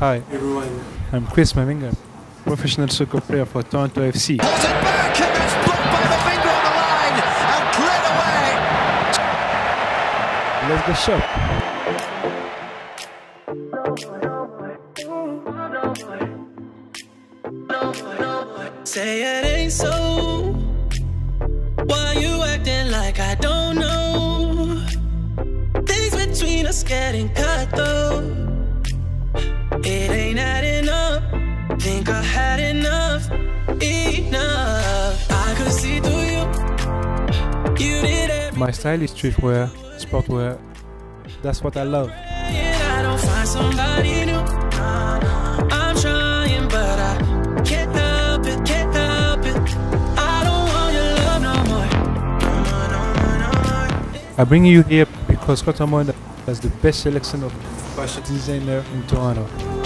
Hi, Everyone. I'm Chris Mavinga, professional soccer player for Toronto FC. Pulls it back and it's blocked by Mavinga on the line and cleared away. Let's go shop. Say it ain't so. Why you acting like I don't know? Things between us getting cut though. It ain't adding up. Think I had enough. I could see through you. You did everything. My style is streetwear, sportwear. That's what I love. I don't find somebody new. I'm trying, but I can't help it, can't help it. I don't want your love no more. No more. I bring you here because Contrabnd has the best selection of fashion designer in Toronto.